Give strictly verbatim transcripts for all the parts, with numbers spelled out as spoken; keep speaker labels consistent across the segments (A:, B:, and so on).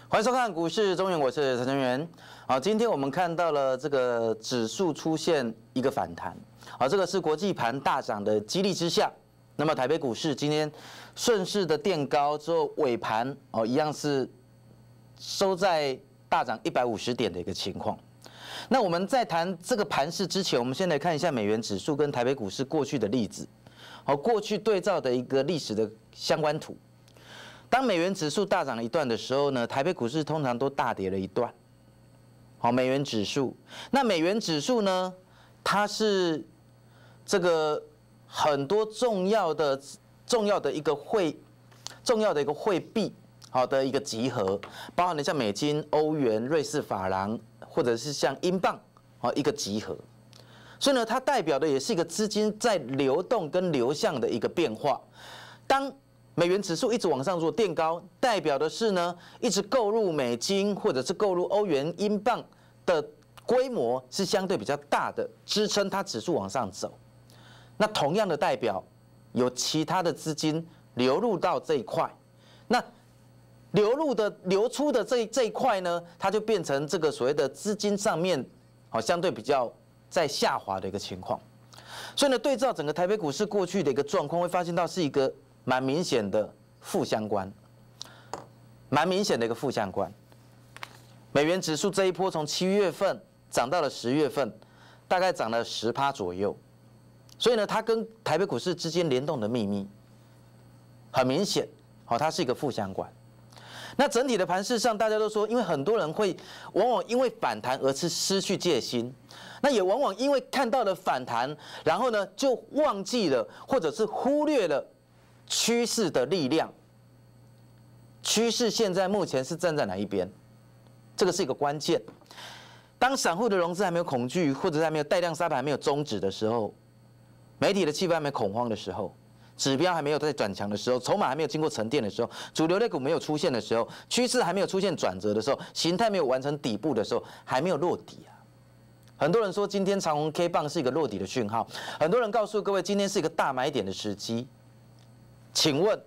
A: 欢迎收看股市中原，我是陈成元。好，今天我们看到了这个指数出现一个反弹，好，这个是国际盘大涨的激励之下，那么台北股市今天顺势的垫高之后，尾盘哦一样是收在大涨一百五十点的一个情况。那我们在谈这个盘势之前，我们先来看一下美元指数跟台北股市过去的例子，好，过去对照的一个历史的相关图。当美元指数大涨一段的时候呢，台北股市通常都大跌了一段。好，美元指数，那美元指数呢，它是这个很多重要的、重要的一个汇、重要的一个汇币，好的一个集合，包含了像美金、欧元、瑞士法郎，或者是像英镑，好一个集合。所以呢，它代表的也是一个资金在流动跟流向的一个变化。当美元指数一直往上做垫高，代表的是呢，一直购入美金或者是购入欧元、英镑的规模是相对比较大的，支撑它指数往上走。那同样的代表有其他的资金流入到这一块，那流入的流出的这这一块呢，它就变成这个所谓的资金上面好相对比较在下滑的一个情况。所以呢，对照整个台北股市过去的一个状况，会发现到是一个蛮明显的负相关，蛮明显的一个负相关。美元指数这一波从七月份涨到了十月份，大概涨了十趴左右。所以呢，它跟台北股市之间联动的秘密很明显，好，它是一个负相关。那整体的盘势上，大家都说，因为很多人会往往因为反弹而是失去戒心，那也往往因为看到了反弹，然后呢就忘记了或者是忽略了趋势的力量，趋势现在目前是站在哪一边？这个是一个关键。当散户的融资还没有恐惧，或者是还没有带量杀盘还没有终止的时候，媒体的气氛还没有恐慌的时候，指标还没有在转强的时候，筹码还没有经过沉淀的时候，主流类股没有出现的时候，趋势还没有出现转折的时候，形态没有完成底部的时候，还没有落底啊。很多人说今天长红 K 棒是一个落底的讯号，很多人告诉各位，今天是一个大买点的时机。请问，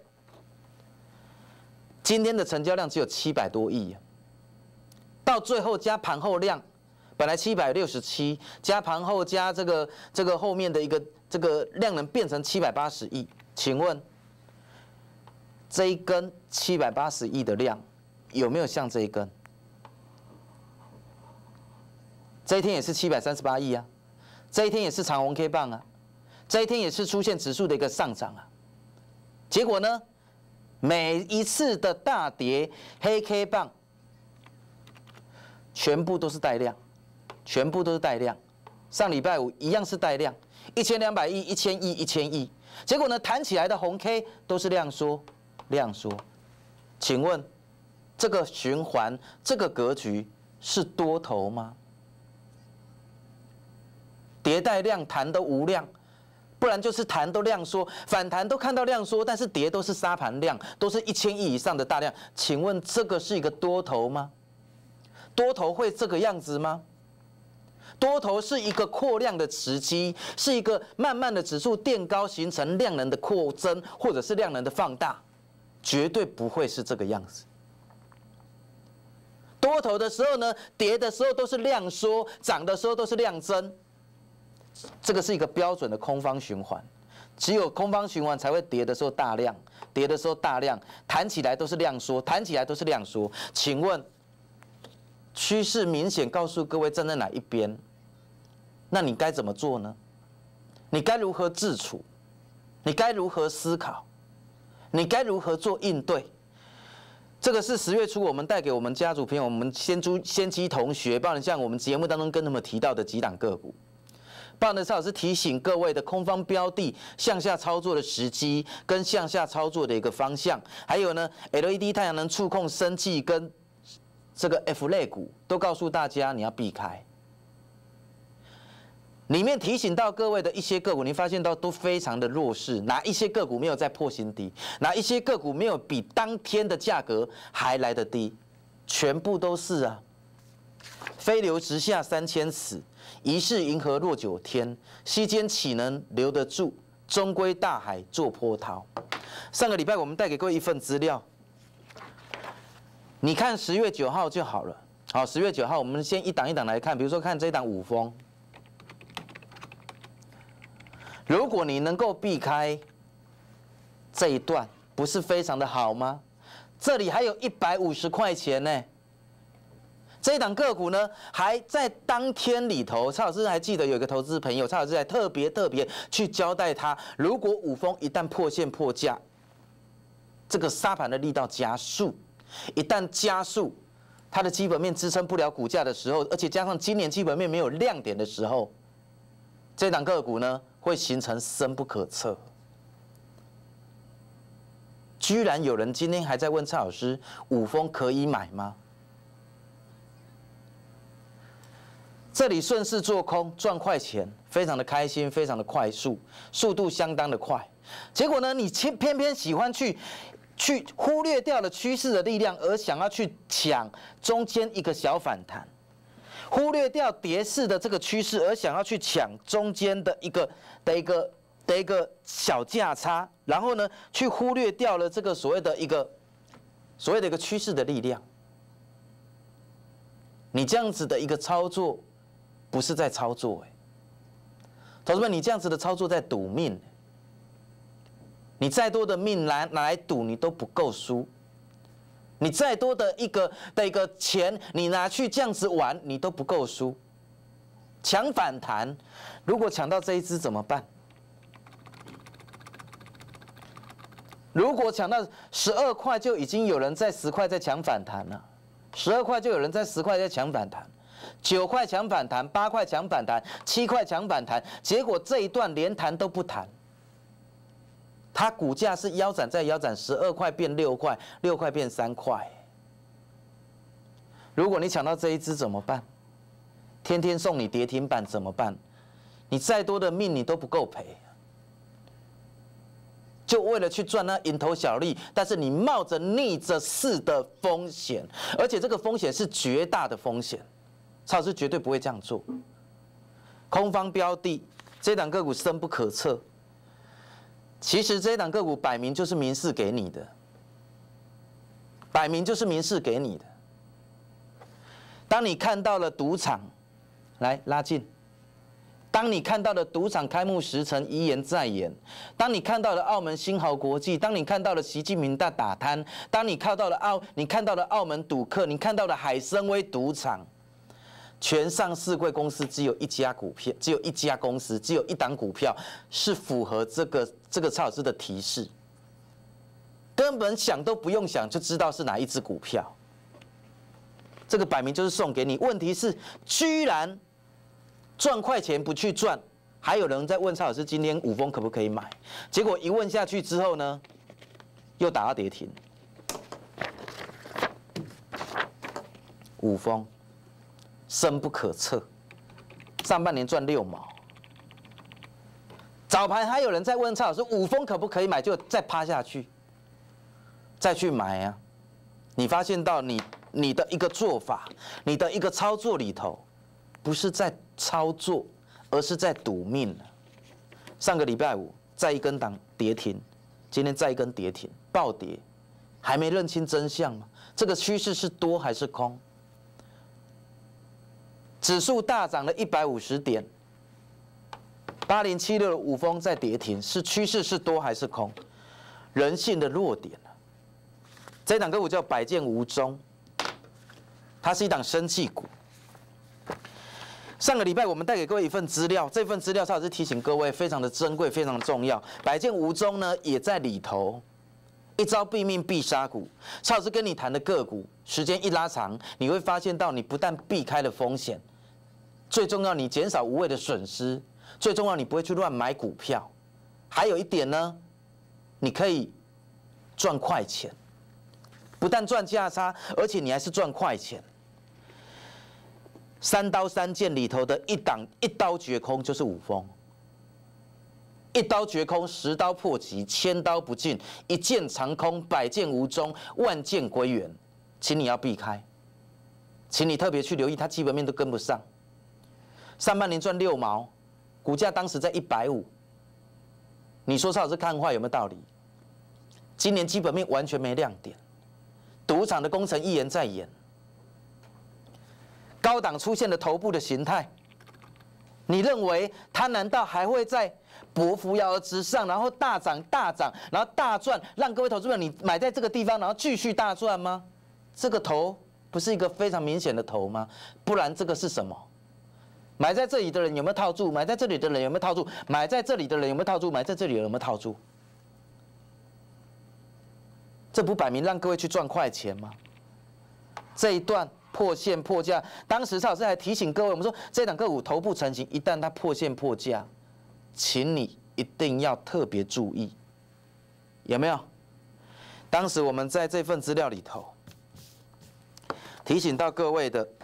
A: 今天的成交量只有七百多亿，到最后加盘后量，本来七百六十七，加盘后加这个这个后面的一个这个量能变成七百八十亿。请问，这一根七百八十亿的量有没有像这一根？这一天也是七百三十八亿啊，这一天也是长红 K 棒啊，这一天也是出现指数的一个上涨啊。结果呢？每一次的大跌黑 K 棒，全部都是带量，全部都是带量。上礼拜五一样是带量，一千两百亿、一千亿、一千亿。结果呢，弹起来的红 K 都是量缩，量缩。请问，这个循环、这个格局是多头吗？跌带量，弹都无量。不然就是弹都量缩，反弹都看到量缩，但是跌都是杀盘量，都是一千亿以上的大量。请问这个是一个多头吗？多头会这个样子吗？多头是一个扩量的时机，是一个慢慢的指数垫高形成量能的扩增，或者是量能的放大，绝对不会是这个样子。多头的时候呢，跌的时候都是量缩，涨的时候都是量增。这个是一个标准的空方循环，只有空方循环才会跌的时候大量，跌的时候大量，弹起来都是量缩，弹起来都是量缩。请问，趋势明显告诉各位站在哪一边？那你该怎么做呢？你该如何自处？你该如何思考？你该如何做应对？这个是十月初我们带给我们家族朋友，我们先租先机同学，包括像我们节目当中跟他们提到的几档个股。棒的老师提醒各位的空方标的向下操作的时机，跟向下操作的一个方向，还有呢 L E D 太阳能触控生技跟这个 F 类股，都告诉大家你要避开。里面提醒到各位的一些个股，你发现到都非常的弱势，哪一些个股没有在破新低，哪一些个股没有比当天的价格还来得低，全部都是啊。飞流直下三千尺，疑是银河落九天。溪间岂能留得住？终归大海作波涛。上个礼拜我们带给各位一份资料， 你看十月九号就好了。好，十月九号我们先一档一档来看，比如说看这一档五丰，如果你能够避开这一段，不是非常的好吗？这里还有一百五十块钱呢。这一档个股呢，还在当天里头，蔡老师还记得有一个投资朋友，蔡老师还特别特别去交代他，如果五丰一旦破线破价，这个杀盘的力道加速，一旦加速，它的基本面支撑不了股价的时候，而且加上今年基本面没有亮点的时候，这档个股呢会形成深不可测。居然有人今天还在问蔡老师，五丰可以买吗？这里顺势做空赚快钱，非常的开心，非常的快速，速度相当的快。结果呢，你偏偏偏喜欢去去忽略掉了趋势的力量，而想要去抢中间一个小反弹，忽略掉跌势的这个趋势，而想要去抢中间的一个的一个的一个小价差，然后呢，去忽略掉了这个所谓的一个所谓的一个趋势的力量。你这样子的一个操作。不是在操作哎，同志们，你这样子的操作在赌命，你再多的命拿拿来赌，你都不够输；你再多的一个的一个钱，你拿去这样子玩，你都不够输。抢反弹，如果抢到这一只怎么办？如果抢到十二块，就已经有人在十块在抢反弹了，十二块就有人在十块在抢反弹。九块抢反弹，八块抢反弹，七块抢反弹，结果这一段连弹都不弹，它股价是腰斩再腰斩，十二块变六块，六块变三块。如果你抢到这一只怎么办？天天送你跌停板怎么办？你再多的命你都不够赔，就为了去赚那蝇头小利，但是你冒着逆着势的风险，而且这个风险是绝大的风险。蔡老师绝对不会这样做。空方标的这档个股深不可测，其实这档个股摆明就是明示给你的，摆明就是明示给你的。当你看到了赌场，来拉近。当你看到了赌场开幕时程一言再言，当你看到了澳门新豪国际，当你看到了习近平大打贪，当你看到了澳，你看到了澳门赌客，你看到了海参崴赌场。全上市柜公司只有一家股票，只有一家公司，只有一档股票是符合这个这个蔡老师的提示，根本想都不用想就知道是哪一只股票。这个摆明就是送给你。问题是，居然赚快钱不去赚，还有人在问蔡老师今天五丰可不可以买？结果一问下去之后呢，又打到跌停。五丰。深不可测，上半年赚六毛。早盘还有人在问蔡老师，五丰可不可以买？就再趴下去，再去买啊！你发现到你你的一个做法，你的一个操作里头，不是在操作，而是在赌命了。上个礼拜五再一根档跌停，今天再一根跌停，暴跌，还没认清真相吗？这个趋势是多还是空？指数大涨了一百五十点，八零七六的五丰在跌停，是趋势是多还是空？人性的弱点啊！这档个股叫百剑无宗，它是一档生技股。上个礼拜我们带给各位一份资料，这份资料蔡老师提醒各位非常的珍贵，非常的重要。百剑无宗呢也在里头，一招毙命必杀股。蔡老师跟你谈的个股，时间一拉长，你会发现到你不但避开了风险。最重要，你减少无谓的损失；最重要，你不会去乱买股票。还有一点呢，你可以赚快钱，不但赚价差，而且你还是赚快钱。三刀三剑里头的一档一刀绝空就是五丰，一刀绝空，十刀破旗，千刀不进，一剑长空，百剑无踪，万剑归元，请你要避开，请你特别去留意，它基本面都跟不上。上半年赚六毛，股价当时在一百五，你说蔡老师看坏有没有道理？今年基本面完全没亮点， 赌场的工程一言再言，高档出现了头部的形态，你认为它难道还会在博扶摇而直上，然后大涨大涨，然后大赚，让各位投资者你买在这个地方，然后继续大赚吗？这个头不是一个非常明显的头吗？不然这个是什么？买在这里的人有没有套住？买在这里的人有没有套住？买在这里的人有没有套住？买在这里的人有没有套住？这不摆明让各位去赚快钱吗？这一段破线破价，当时蔡老师还提醒各位，我们说这档个股头部成型，一旦它破线破价，请你一定要特别注意，有没有？当时我们在这份资料里头提醒到各位的。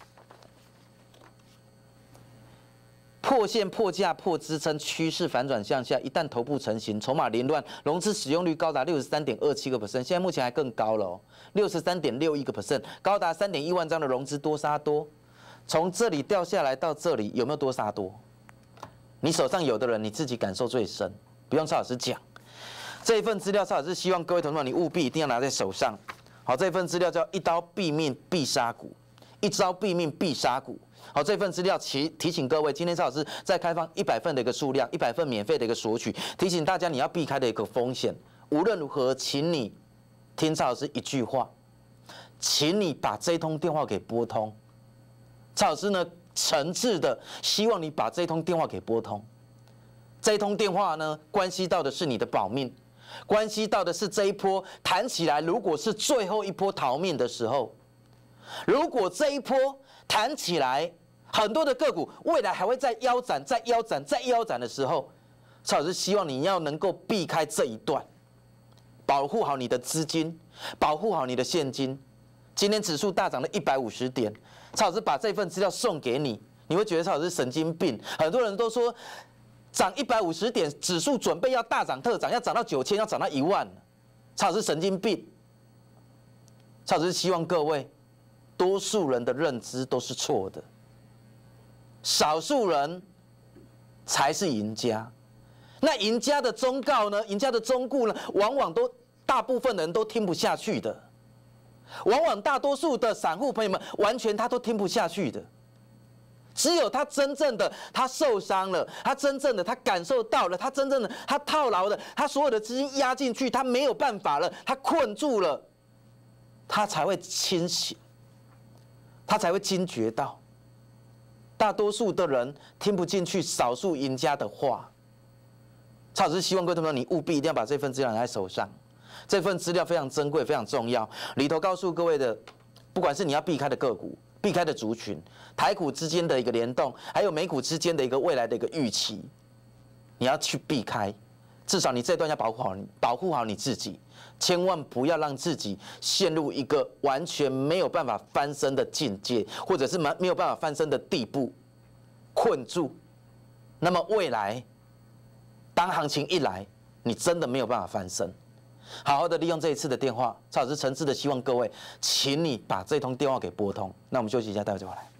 A: 破线、破价、破支撑，趋势反转向下。一旦头部成型，筹码凌乱，融资使用率高达六十三点二七个 percent， 现在目前还更高了哦，六十三点六一个 percent， 高达三点一万张的融资多杀多。从这里掉下来到这里，有没有多杀多？你手上有的人，你自己感受最深，不用蔡老师讲。这一份资料，蔡老师希望各位同学们，你务必一定要拿在手上。好，这份资料叫一刀毙命必杀股，一招毙命必杀股。好，这份资料提提醒各位，今天蔡老师在开放一百份的一个数量，一百份免费的一个索取，提醒大家你要避开的一个风险。无论如何，请你听蔡老师一句话，请你把这通电话给拨通。蔡老师呢，诚挚的希望你把这通电话给拨通。这通电话呢，关系到的是你的保命，关系到的是这一波弹起来，如果是最后一波逃命的时候，如果这一波弹起来，很多的个股未来还会再腰斩、再腰斩、再腰斩的时候，蔡老师希望你要能够避开这一段，保护好你的资金，保护好你的现金。今天指数大涨了一百五十点，蔡老师把这份资料送给你，你会觉得蔡老师神经病。很多人都说涨一百五十点，指数准备要大涨特涨，要涨到九千，要涨到一万，蔡老师神经病。蔡老师希望各位。多数人的认知都是错的，少数人才是赢家。那赢家的忠告呢？赢家的忠告呢？往往都大部分人都听不下去的，往往大多数的散户朋友们完全他都听不下去的。只有他真正的他受伤了，他真正的他感受到了，他真正的他套牢了，他所有的资金压进去，他没有办法了，他困住了，他才会清醒。他才会惊觉到，大多数的人听不进去少数赢家的话。蔡老师希望各位同学们，你务必一定要把这份资料拿在手上。这份资料非常珍贵，非常重要。里头告诉各位的，不管是你要避开的个股、避开的族群、台股之间的一个联动，还有美股之间的一个未来的一个预期，你要去避开。至少你这段要保护好你，保护好你自己。千万不要让自己陷入一个完全没有办法翻身的境界，或者是没没有办法翻身的地步，困住。那么未来，当行情一来，你真的没有办法翻身。好好的利用这一次的电话，蔡老师诚挚的希望各位，请你把这通电话给拨通。那我们休息一下，待会就回来。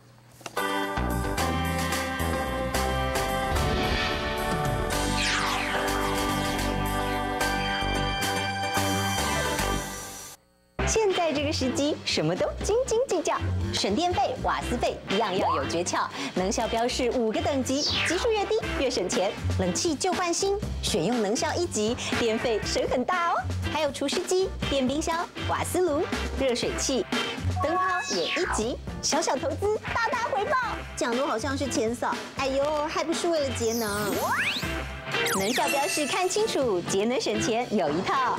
B: 现在这个时机，什么都斤斤计较，省电费、瓦斯费，样样有诀窍。能效标示五个等级，级数越低越省钱。冷气就换新，选用能效一级，电费省很大哦。还有除湿机、电冰箱、瓦斯炉、热水器，灯泡也一级。小小投资，大大回报。讲的好像是钱少，哎呦，还不是为了节能。能效标示看清楚，节能省钱有一套。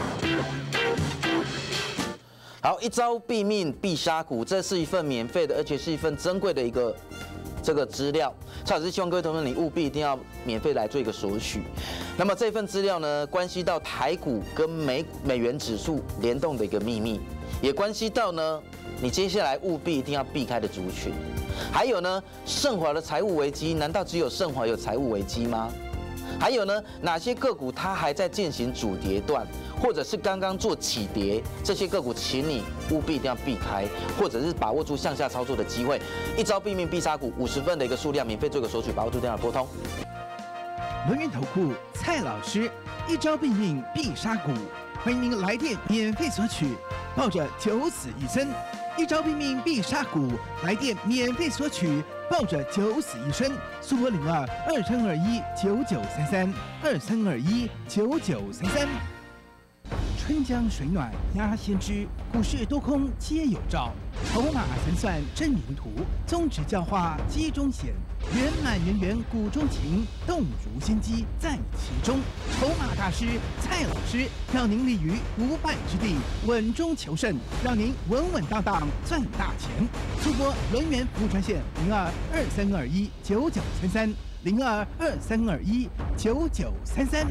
A: 好，一招毙命必杀股，这是一份免费的，而且是一份珍贵的一个这个资料。蔡老师希望各位同学们，你务必一定要免费来做一个索取。那么这份资料呢，关系到台股跟美美元指数联动的一个秘密，也关系到呢，你接下来务必一定要避开的族群。还有呢，盛华的财务危机，难道只有盛华有财务危机吗？还有呢，哪些个股它还在进行主跌段，或者是刚刚做起跌，这些个股，请你务必一定要避开，或者是把握住向下操作的机会。一招毙命必杀股，五十份的一个数量，免费做个索取，把握住电话拨通。
C: 轮源投顾蔡老师，一招毙命必杀股，欢迎您来电免费索取。 抱着九死一生，一招毙命必杀股，来电免费索取，抱着九死一生，速拨零二二三二一九九三三二三二一九九三三。春江水暖鸭先知，股市多空皆有兆。筹码盘算真灵图，宗旨教化机中显，圆满圆圆股中情，动如心机在其中。筹码大师蔡老师，让您立于不败之地，稳中求胜，让您稳稳当当赚大钱。速拨轮源服务专线零二二三二一九九三三零二二三二一九九三三。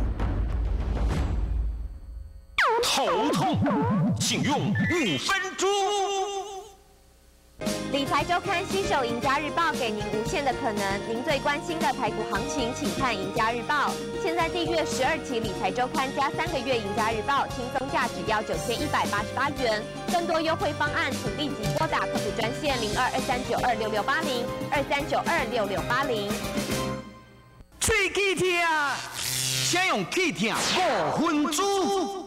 D: 头痛，请用五分钟。
E: 理财周刊携手赢家日报，给您无限的可能。您最关心的台股行情，请看赢家日报。现在订阅十二期理财周刊加三个月赢家日报，轻松价只要九千一百八十八元。更多优惠方案，请立即拨打客服专线零二二三九二六六八零二三九二六六八零。
D: 喙齿痛，请用齿痛五分钟。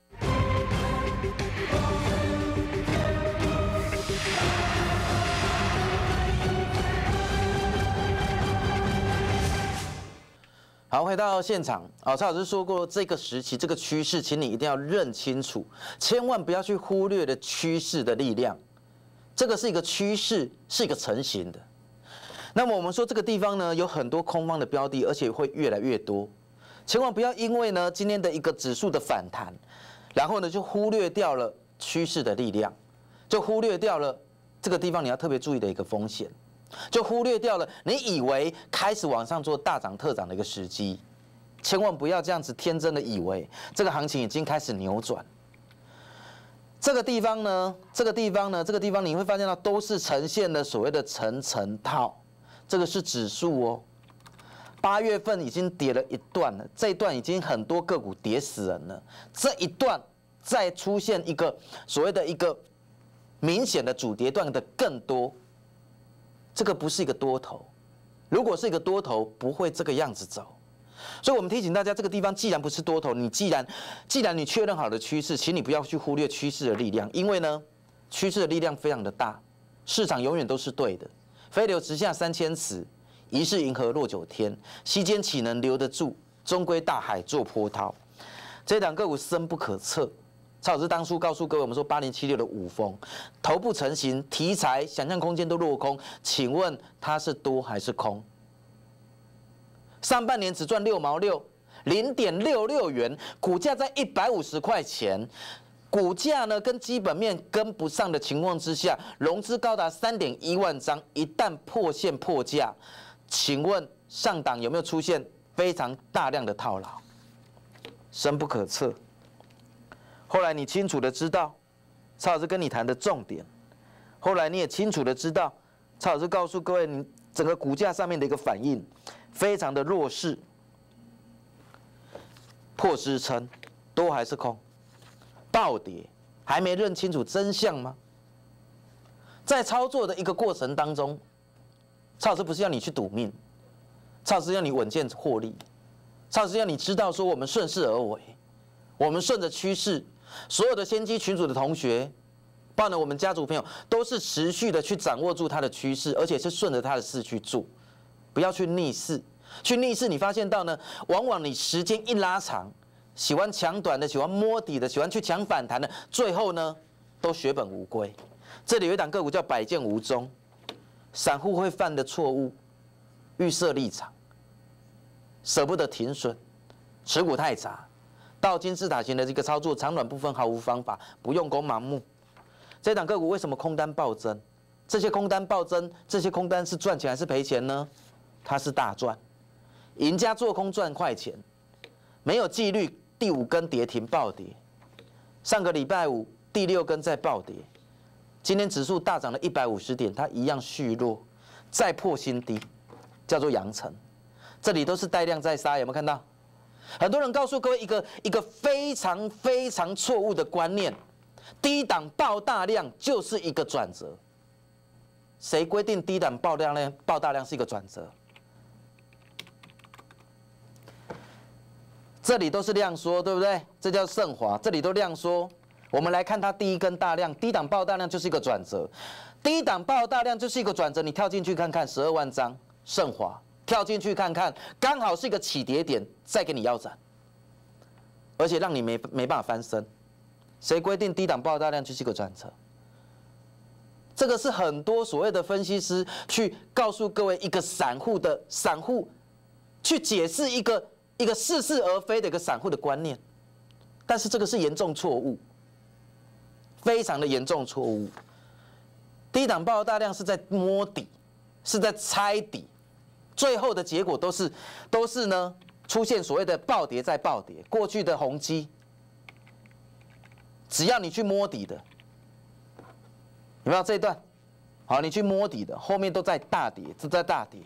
A: 好，回到现场。哦，蔡老师说过，这个时期这个趋势，请你一定要认清楚，千万不要去忽略了趋势的力量。这个是一个趋势，是一个成型的。那么我们说这个地方呢，有很多空方的标的，而且会越来越多。千万不要因为呢今天的一个指数的反弹，然后呢就忽略掉了趋势的力量，就忽略掉了这个地方你要特别注意的一个风险。就忽略掉了你以为开始往上做大涨特涨的一个时机，千万不要这样子天真的以为这个行情已经开始扭转。这个地方呢，这个地方呢，这个地方你会发现到都是呈现了所谓的层层套，这个是指数哦。八月份已经跌了一段了，这一段已经很多个股跌死人了，这一段再出现一个所谓的一个明显的主跌段的更多。这个不是一个多头，如果是一个多头，不会这个样子走。所以我们提醒大家，这个地方既然不是多头，你既然既然你确认好的趋势，请你不要去忽略趋势的力量，因为呢，趋势的力量非常的大，市场永远都是对的。飞流直下三千尺，疑是银河落九天，息间岂能留得住？终归大海作波涛。这档个股深不可测。蔡老师当初告诉各位，我们说八零七六的五峰头部成型，题材想象空间都落空，请问它是多还是空？上半年只赚六毛六，零点六六元，股价在一百五十块钱，股价呢跟基本面跟不上的情况之下，融资高达三点一万张，一旦破线破价，请问上档有没有出现非常大量的套牢？深不可测。后来你清楚的知道，蔡老师跟你谈的重点。后来你也清楚的知道，蔡老师告诉各位，你整个股价上面的一个反应非常的弱势，破支撑，多还是空？暴跌，还没认清楚真相吗？在操作的一个过程当中，蔡老师不是要你去赌命，蔡老师要你稳健获利，蔡老师要你知道说我们顺势而为，我们顺着趋势。所有的先机群组的同学，包括我们家族朋友，都是持续的去掌握住它的趋势，而且是顺着它的势去做，不要去逆势。去逆势，你发现到呢，往往你时间一拉长，喜欢抢短的，喜欢摸底的，喜欢去抢反弹的，最后呢，都血本无归。这里有一档个股叫百剑无踪，散户会犯的错误，预设立场，舍不得停损，持股太杂。到金字塔型的这个操作，长短部分毫无方法，不用功盲目。这档个股为什么空单暴增？这些空单暴增，这些空单是赚钱还是赔钱呢？它是大赚，赢家做空赚快钱，没有纪律，第五根跌停暴跌，上个礼拜五第六根再暴跌，今天指数大涨了一百五十点，它一样续弱，再破新低，叫做阳城，这里都是带量在杀，有没有看到？很多人告诉各位一个一个非常非常错误的观念，低档爆大量就是一个转折。谁规定低档爆大量爆大量是一个转折？这里都是量缩，对不对？这叫盛华，这里都量缩。 我们来看它第一根大量，低档爆大量就是一个转折，低档爆大量就是一个转折，你跳进去看看，十二万张，盛华跳进去看看，刚好是一个起跌点，再给你腰斩，而且让你没没办法翻身。谁规定低档爆大量就是一个转折？这个是很多所谓的分析师去告诉各位一个散户的散户去解释一个一个似是而非的一个散户的观念，但是这个是严重错误，非常的严重错误。低档爆大量是在摸底，是在猜底，最后的结果都是都是呢出现所谓的暴跌再暴跌。过去的宏基，只要你去摸底的。有没有这一段？好，你去摸底的，后面都在大跌，都在大跌，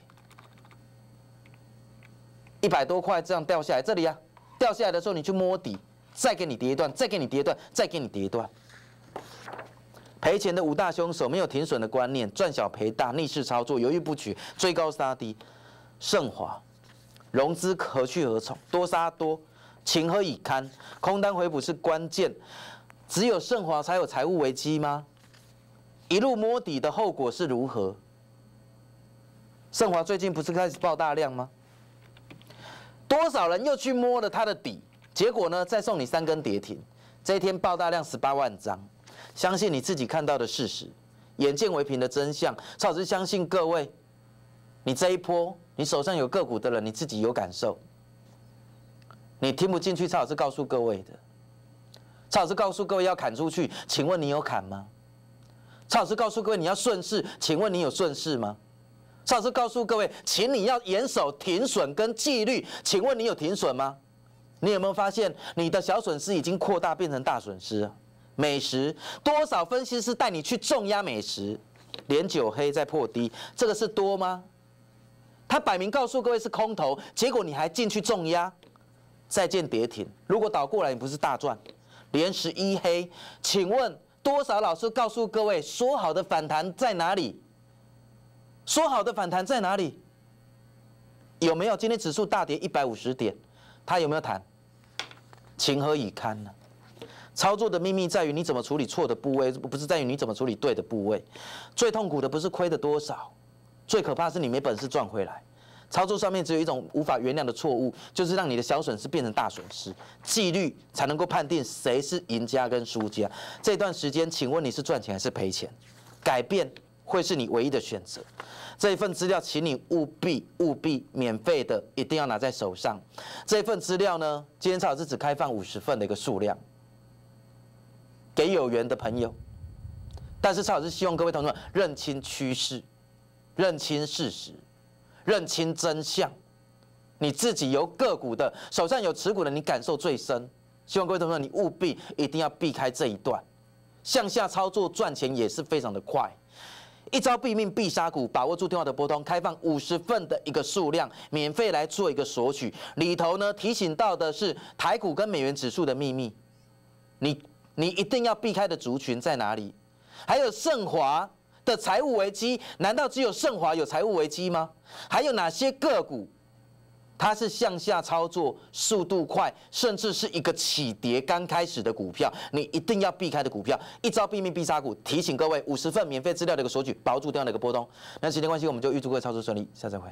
A: 一百多块这样掉下来，这里啊，掉下来的时候你去摸底，再给你跌一段，再给你跌一段，再给你跌一段。赔钱的五大凶手，没有停损的观念，赚小赔大，逆势操作，犹豫不决，追高杀低。盛华，融资何去何从？多杀多，情何以堪？空单回补是关键，只有盛华才有财务危机吗？一路摸底的后果是如何？盛华最近不是开始爆大量吗？多少人又去摸了他的底，结果呢，再送你三根跌停。这一天爆大量十八万张，相信你自己看到的事实，眼见为凭的真相。曹老师相信各位，你这一波你手上有个股的人，你自己有感受。你听不进去曹老师告诉各位的，曹老师告诉各位要砍出去，请问你有砍吗？曹老师告诉各位你要顺势，请问你有顺势吗？曹老师告诉各位，请你要严守停损跟纪律，请问你有停损吗？你有没有发现你的小损失已经扩大变成大损失？美食多少分析师带你去重压美食，连九黑再破低，这个是多吗？他摆明告诉各位是空头，结果你还进去重压，再见跌停。如果倒过来，你不是大赚？连十一黑，请问？多少老师告诉各位，说好的反弹在哪里？说好的反弹在哪里？有没有？今天指数大跌一百五十点，它有没有弹？情何以堪呢？操作的秘密在于你怎么处理错的部位，不是在于你怎么处理对的部位。最痛苦的不是亏的多少，最可怕是你没本事赚回来。操作上面只有一种无法原谅的错误，就是让你的小损失变成大损失。纪律才能够判定谁是赢家跟输家。这段时间，请问你是赚钱还是赔钱？改变会是你唯一的选择。这一份资料，请你务必务必免费的一定要拿在手上。这一份资料呢，今天曹老师只开放五十份的一个数量，给有缘的朋友。但是曹老师希望各位同学们认清趋势，认清事实。认清真相，你自己有个股的，手上有持股的，你感受最深。希望各位同学们，你务必一定要避开这一段，向下操作赚钱也是非常的快。一招毙命必杀股，把握住电话的拨通，开放五十份的一个数量，免费来做一个索取。里头呢提醒到的是台股跟美元指数的秘密，你你一定要避开的族群在哪里？还有盛华的财务危机，难道只有盛华有财务危机吗？还有哪些个股，它是向下操作速度快，甚至是一个起跌刚开始的股票，你一定要避开的股票，一招毙命必杀股。提醒各位，五十份免费资料的一个索取，保住电话的一个波动。那时间关系，我们就预祝各位操作顺利，下次再会。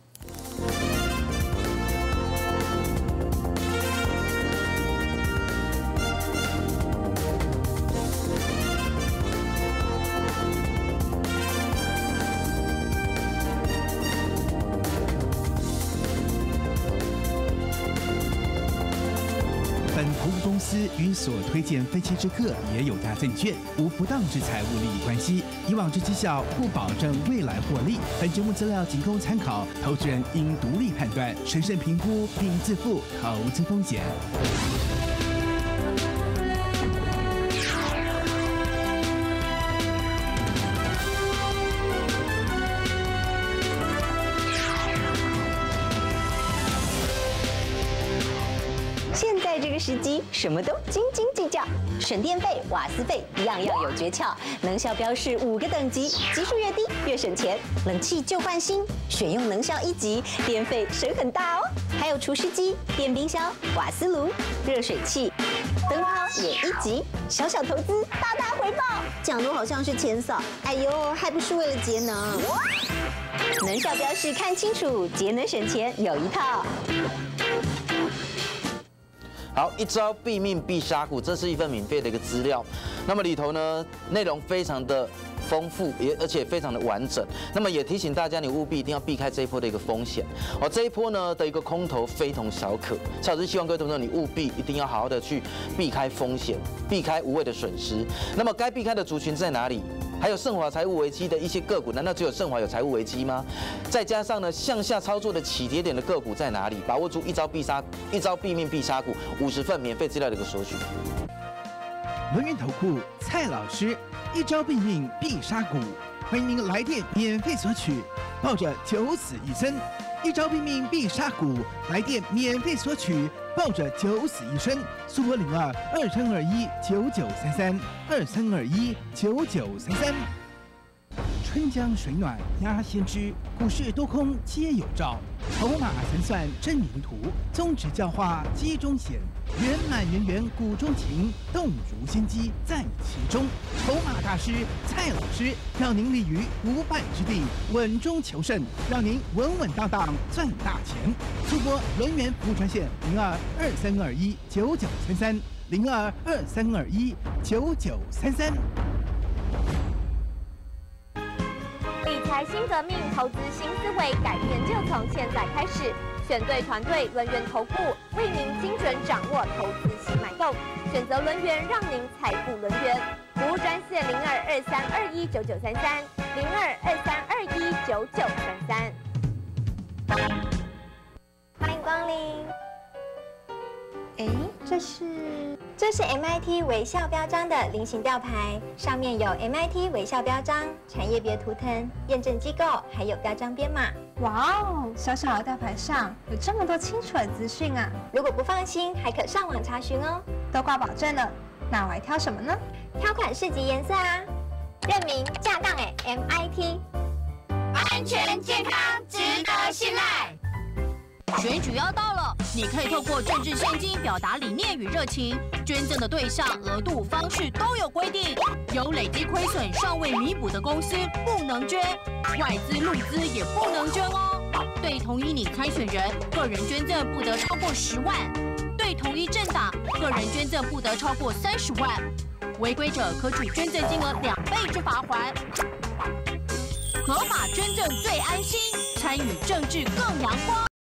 C: 本投资公司与所推荐分期之客也有大证券，无不当之财务利益关系。以往之绩效不保证未来获利。本节目资料仅供参考，投资人应独立判断、审慎评估并自负投资风险。
B: 现在这个时机，什么都斤斤计较，省电费、瓦斯费样样有诀窍，能效标示五个等级，级数越低越省钱。冷气就换新，选用能效一级，电费省很大哦。还有除湿机、电冰箱、瓦斯炉、热水器、灯泡、 也一级，小小投资大大回报，讲的好像是钱少，哎呦，还不是为了节能。能效标示看清楚，节能省钱有一套。
A: 好，一招毙命必杀股，这是一份免费的一个资料。那么里头呢，内容非常的丰富，也而且非常的完整。那么也提醒大家，你务必一定要避开这一波的一个风险。哦，这一波呢的一个空头非同小可。蔡老师希望各位同学你务必一定要好好的去避开风险，避开无谓的损失。那么该避开的族群在哪里？还有盛华财务危机的一些个股，难道只有盛华有财务危机吗？再加上呢，向下操作的起跌点的个股在哪里？把握住一招必杀，一招毙命必杀股，五十份免费资料的一个索取。
C: 轮源投顾蔡老师，一招毙命必杀股，欢迎您来电免费索取。抱着九死一生，一招毙命必杀股，来电免费索取。抱着九死一生，速拨零二二三二一九九三三二三二一九九三三。春江水暖鸭先知，股市多空皆有兆。筹码盘算真灵图，宗旨教化机中显。圆满圆圆股中情，动如先机在其中。筹码大师蔡老师，让您立于不败之地，稳中求胜，让您稳稳当当赚大钱。速拨轮源服务专线零二二三二一九九三三零二二三二一九九三三。
E: 理财新革命，投资新思维，改变就从现在开始。选对团队，轮源投顾为您精准掌握投资新脉动，选择轮源，让您财富轮源。服务专线零二二三二一九九三三零二二三二一九九三三。欢迎光临。哎，这是这是 M I T 微笑标章的菱形吊牌，上面有 M I T 微笑标章、产业别图腾、验证机构，还有标章编码。
F: 哇哦，小小的吊牌上有这么多清楚的资讯啊！
E: 如果不放心，还可上网查询哦。
F: 都挂保证了，那我还挑什么呢？
E: 挑款式及颜色啊。认明架杠哎 M I T， 安全健康值得信赖。
G: 选举要到了，你可以透过政治现金表达理念与热情，捐赠的对象、额度、方式都有规定。有累积亏损尚未弥补的公司不能捐，外资入资也不能捐哦。对同一拟参选人，个人捐赠不得超过十万；对同一政党，个人捐赠不得超过三十万。违规者可处捐赠金额两倍之罚锾。合法捐赠最安心，参与政治更阳光。